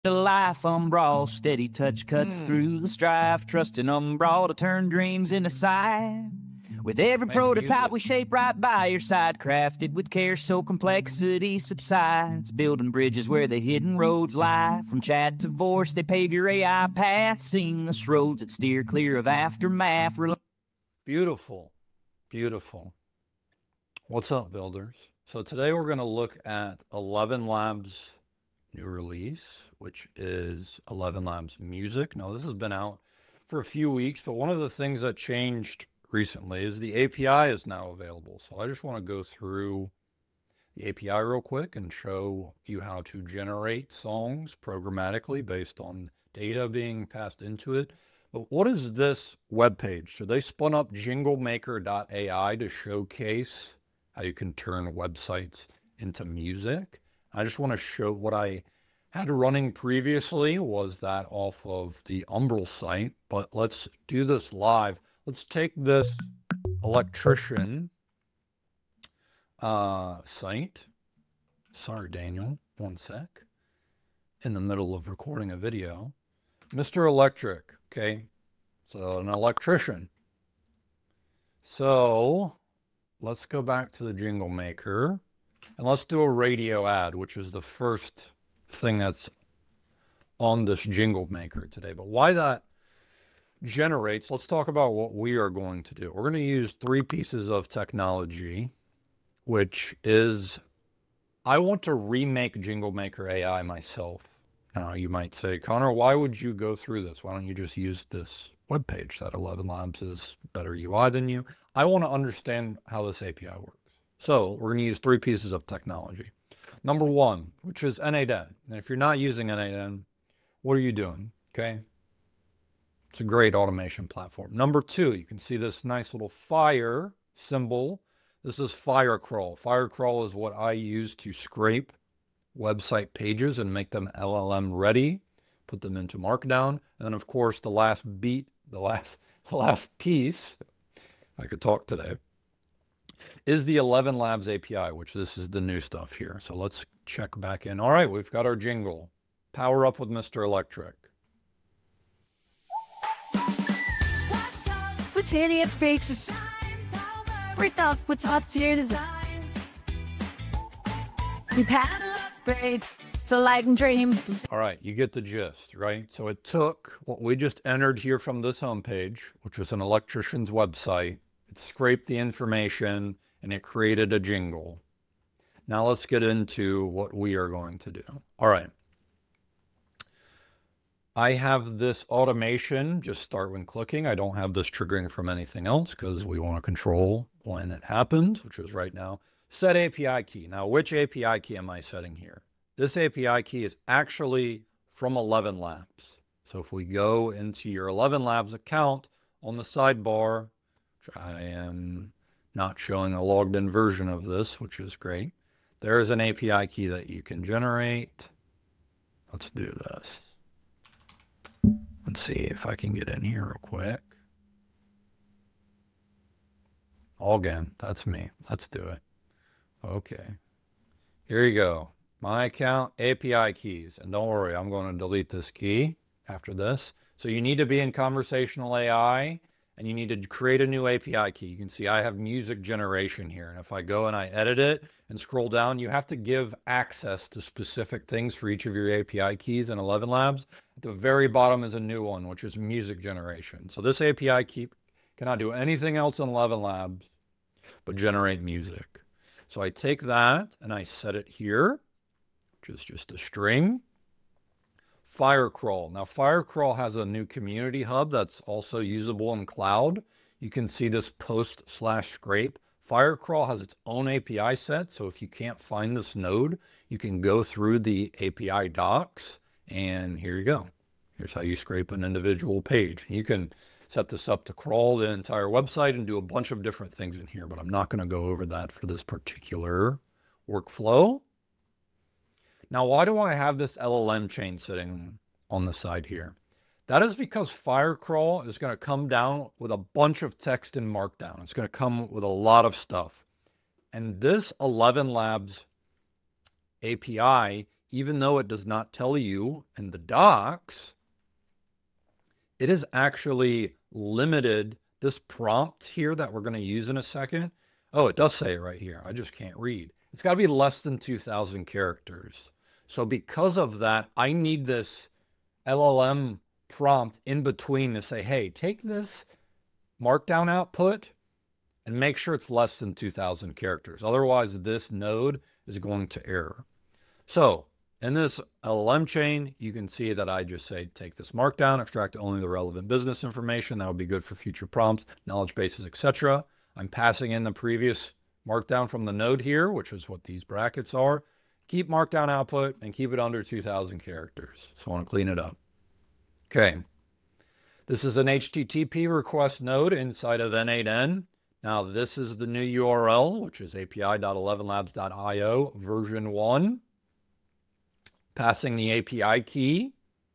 The life Umbral, steady touch cuts through the strife, trusting Umbral to turn dreams into sight. With every prototype we shape right by your side, crafted with care so complexity subsides, building bridges where the hidden roads lie. From chat to voice, they pave your AI path, seamless roads that steer clear of aftermath. Beautiful, beautiful. What's up, builders? So today we're going to look at ElevenLabs' new release, which is ElevenLabs Music. Now, this has been out for a few weeks, but one of the things that changed recently is the API is now available. So I just want to go through the API real quick and show you how to generate songs programmatically based on data being passed into it. But what is this web page? So they spun up JingleMaker.ai to showcase how you can turn websites into music. I just want to show what I had running previously was that off of the Umbral site, but let's do this live. Let's take this electrician site. Sorry, Daniel, one sec. In the middle of recording a video. Mr. Electric, okay? So an electrician. So let's go back to the Jingle Maker and let's do a radio ad, which is the first thing that's on this Jingle Maker today. But why that generates, let's talk about what we are going to do. We're going to use 3 pieces of technology, which is, I want to remake JingleMaker.ai myself. You might say, Connor, why would you go through this? Why don't you just use this webpage that ElevenLabs is better UI than you? I want to understand how this API works. So we're going to use 3 pieces of technology. Number 1, which is N8N. And if you're not using N8N, what are you doing? Okay. It's a great automation platform. Number 2, you can see this nice little fire symbol. This is FireCrawl. FireCrawl is what I use to scrape website pages and make them LLM ready, put them into Markdown. And then of course, the last piece, I could talk today, is the ElevenLabs API, which this is the new stuff here. So let's check back in. All right, we've got our jingle. Power up with Mr. Electric. Which idiot fakes break up what's up to your design? We've had upgrades to light and dreams. All right, you get the gist, right? So it took what we just entered here from this homepage, which was an electrician's website. It scraped the information and it created a jingle. Now let's get into what we are going to do. All right. I have this automation, just start when clicking. I don't have this triggering from anything else because we want to control when it happens, which is right now. Set API key. Now, which API key am I setting here? This API key is actually from ElevenLabs. So if we go into your ElevenLabs account on the sidebar, which I am not showing a logged in version of this, which is great. There is an API key that you can generate. Let's do this. Let's see if I can get in here real quick. Again, that's me. Let's do it. Okay. Here you go. My account, API keys. And don't worry, I'm going to delete this key after this. So you need to be in conversational AI and you need to create a new API key. You can see I have music generation here. And if I go and I edit it and scroll down, you have to give access to specific things for each of your API keys in ElevenLabs. At the very bottom is a new one, which is music generation. So this API key cannot do anything else in ElevenLabs but generate music. So I take that and I set it here, which is just a string. FireCrawl. Now FireCrawl has a new community hub that's also usable in cloud. You can see this post/scrape. FireCrawl has its own API set. So if you can't find this node, you can go through the API docs and here you go. Here's how you scrape an individual page. You can set this up to crawl the entire website and do a bunch of different things in here, but I'm not going to go over that for this particular workflow. Now, why do I have this LLM chain sitting on the side here? That is because FireCrawl is going to come down with a bunch of text in Markdown. It's going to come with a lot of stuff. And this ElevenLabs API even though it does not tell you in the docs, it is actually limited. This prompt here that we're going to use in a second. Oh, it does say it right here. I just can't read. It's got to be less than 2,000 characters. So because of that, I need this LLM prompt in between to say, hey, take this markdown output and make sure it's less than 2,000 characters. Otherwise, this node is going to error. So in this LLM chain, you can see that I just say, take this markdown, extract only the relevant business information. That would be good for future prompts, knowledge bases, etc. I'm passing in the previous markdown from the node here, which is what these brackets are. Keep markdown output and keep it under 2,000 characters. So I want to clean it up. Okay. This is an HTTP request node inside of N8N. Now this is the new URL, which is api.elevenlabs.io version 1. Passing the API key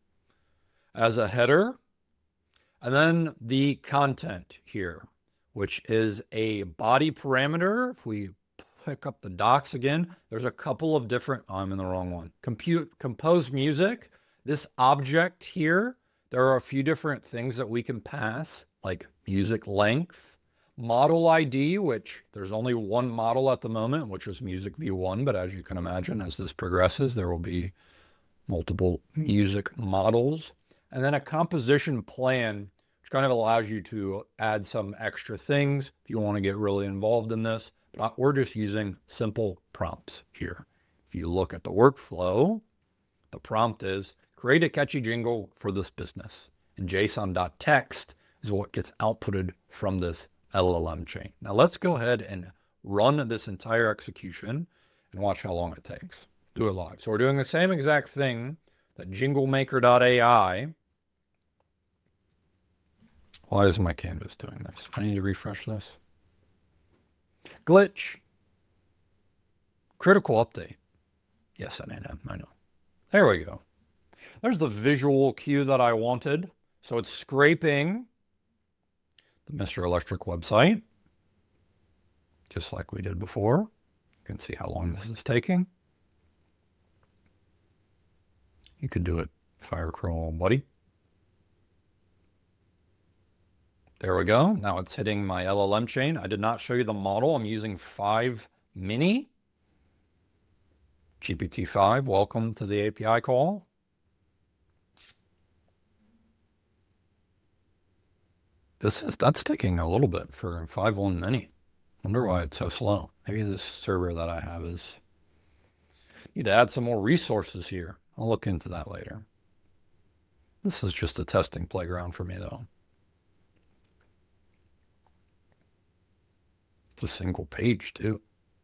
as a header. And then the content here, which is a body parameter. If we pick up the docs again, there's a couple of different, oh, I'm in the wrong one. Compose music. This object here, there are a few different things that we can pass, like music length. Model ID, which there's only one model at the moment, which is music v1, but as you can imagine, as this progresses, there will be multiple music models. And then a composition plan, which kind of allows you to add some extra things if you want to get really involved in this. But we're just using simple prompts here. If you look at the workflow, the prompt is create a catchy jingle for this business. And JSON.text is what gets outputted from this LLM chain. Now let's go ahead and run this entire execution and watch how long it takes. Do it live. So we're doing the same exact thing that JingleMaker.ai. Why is my canvas doing this? I need to refresh this. Glitch. Critical update. Yes, I know. There we go. There's the visual cue that I wanted. So it's scraping the Mr. Electric website, just like we did before. You can see how long this is taking. You could do it FireCrawl, buddy. There we go. Now it's hitting my LLM chain. I did not show you the model. I'm using 5 mini. GPT-5, welcome to the API call. That's taking a little bit for 5.1 mini. Wonder why it's so slow. Maybe this server that I have is, need to add some more resources here. I'll look into that later. This is just a testing playground for me though. It's a single page too.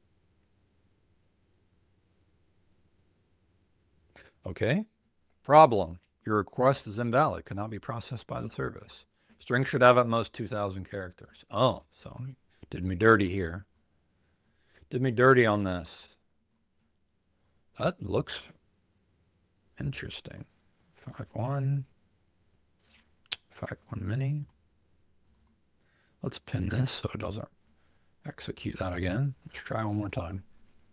Okay. Problem. Your request is invalid. Cannot be processed by the service. String should have at most 2,000 characters. Oh, so did me dirty here. Did me dirty on this. That looks interesting. 5.1. 5.1 mini. Let's pin this so it doesn't execute that again. Let's try one more time.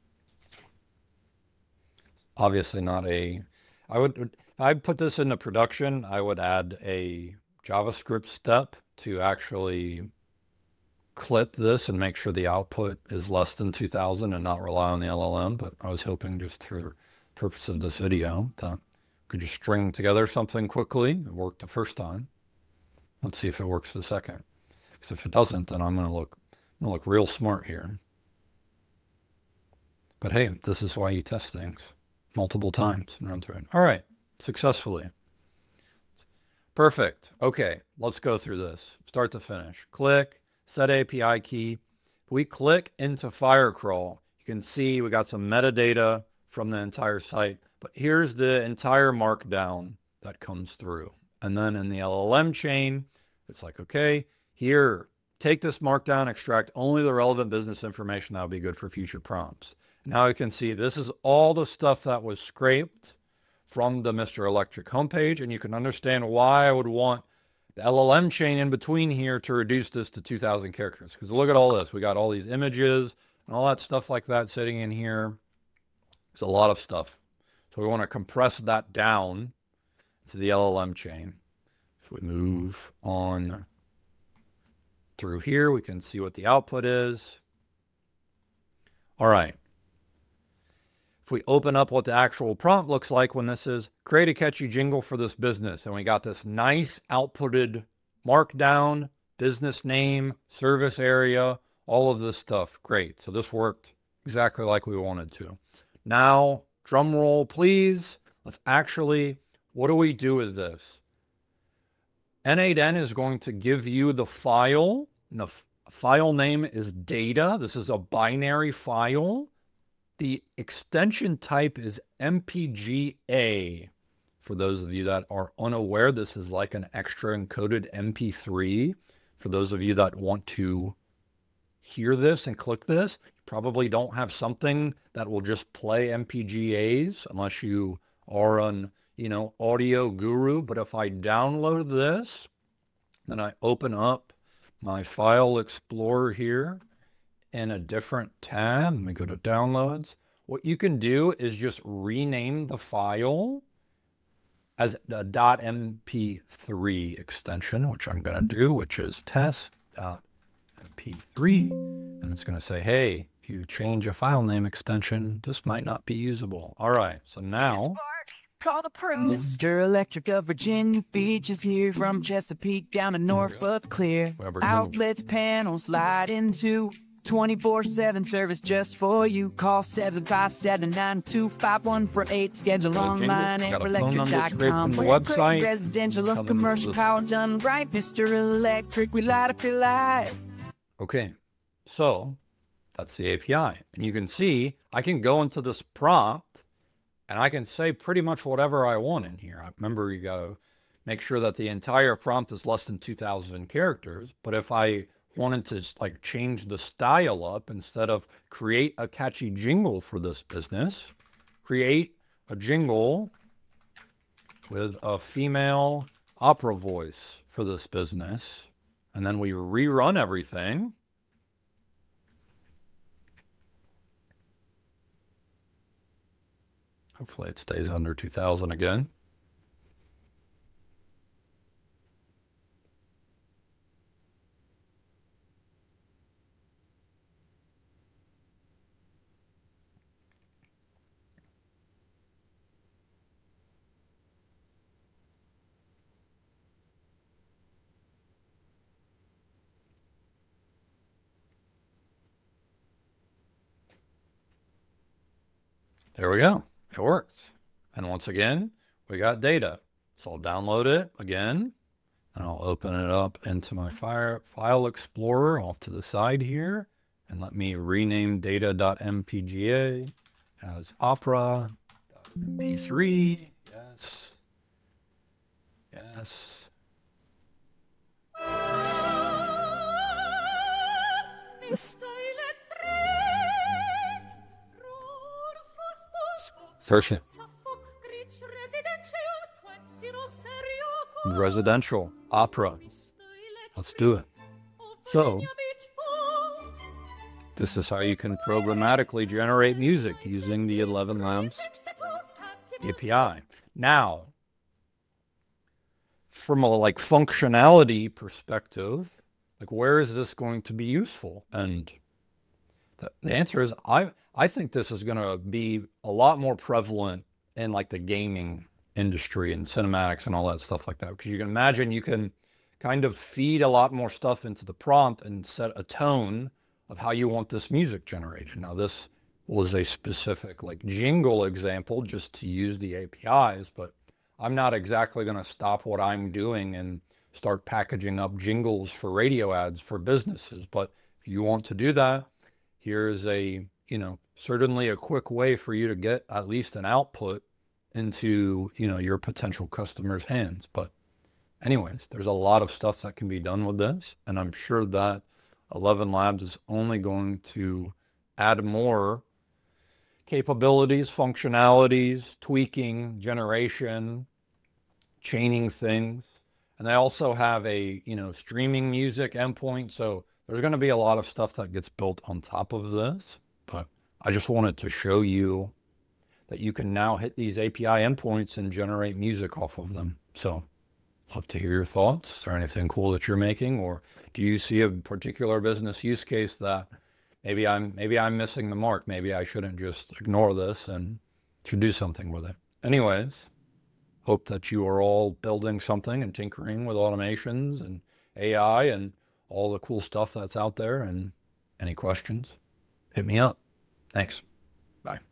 Obviously not a, I'd put this into production. I would add a JavaScript step to actually clip this and make sure the output is less than 2,000 and not rely on the LLM. But I was hoping just for the purpose of this video that could just string together something quickly. It worked the first time. Let's see if it works the second. Because if it doesn't, then I'm going to look real smart here. But hey, this is why you test things multiple times and run through it. All right, successfully. Perfect. Okay, let's go through this. Start to finish. Click, set API key. If we click into FireCrawl, you can see we got some metadata from the entire site, but here's the entire markdown that comes through. And then in the LLM chain, it's like, okay, here, take this markdown, extract only the relevant business information that will be good for future prompts. Now you can see this is all the stuff that was scraped from the Mr. Electric homepage, and you can understand why I would want the LLM chain in between here to reduce this to 2,000 characters. Because look at all this. We got all these images and all that stuff like that sitting in here. There's a lot of stuff. So we want to compress that down to the LLM chain. If we move on through here, we can see what the output is. All right. If we open up what the actual prompt looks like when this is create a catchy jingle for this business, and we got this nice outputted markdown, business name, service area, all of this stuff. Great. So this worked exactly like we wanted to. Now, drum roll, please. Let's actually, what do we do with this? N8N is going to give you the file. And the file name is data. This is a binary file. The extension type is MPGA. For those of you that are unaware, this is like an extra encoded MP3. For those of you that want to hear this and click this, you probably don't have something that will just play MPGAs unless you are an, audio guru. But if I download this, then I open up my file explorer here in a different tab. Let me go to downloads. What you can do is just rename the file as a .mp3 extension, which I'm going to do, which is test.mp3. And it's going to say, hey, if you change a file name extension, this might not be usable. All right, so now... Call the pro. Mr. Electric of Virginia Beach is here from Chesapeake down to Norfolk Clear. Outlets, panels, light into 24/7 service just for you. Call 757-925-148. Schedule online at electric.com. The website. Residential or commercial power done right. Mr. Electric, we light up your life. Okay, so that's the API. And you can see I can go into this prompt and I can say pretty much whatever I want in here. Remember, you got to make sure that the entire prompt is less than 2,000 characters. But if I wanted to change the style up, instead of create a catchy jingle for this business, create a jingle with a female opera voice for this business, and then we rerun everything. Hopefully it stays under 2,000 again. There we go. It works. And once again, we got data. So I'll download it again, and I'll open it up into my file explorer off to the side here, and let me rename data.mpga as opera.mp3. Yes. Yes. Search it. Residential opera. Let's do it. So this is how you can programmatically generate music using the ElevenLabs API. Now, from a functionality perspective, where is this going to be useful? And the answer is I think this is going to be a lot more prevalent in the gaming industry and cinematics and all that stuff like that. Because you can imagine you can kind of feed a lot more stuff into the prompt and set a tone of how you want this music generated. Now this was a specific jingle example just to use the APIs, but I'm not exactly going to stop what I'm doing and start packaging up jingles for radio ads for businesses. But if you want to do that, here's a, certainly a quick way for you to get at least an output into, your potential customers' hands. But anyways, there's a lot of stuff that can be done with this. And I'm sure that ElevenLabs is only going to add more capabilities, functionalities, tweaking, generation, chaining things. And they also have a, streaming music endpoint. So there's going to be a lot of stuff that gets built on top of this. But I just wanted to show you that you can now hit these API endpoints and generate music off of them. So love to hear your thoughts. Is there anything cool that you're making, or do you see a particular business use case that maybe I'm missing the mark? Maybe I shouldn't just ignore this and should do something with it. Anyways, hope that you are all building something and tinkering with automations and AI and all the cool stuff that's out there. And any questions, hit me up. Thanks. Bye.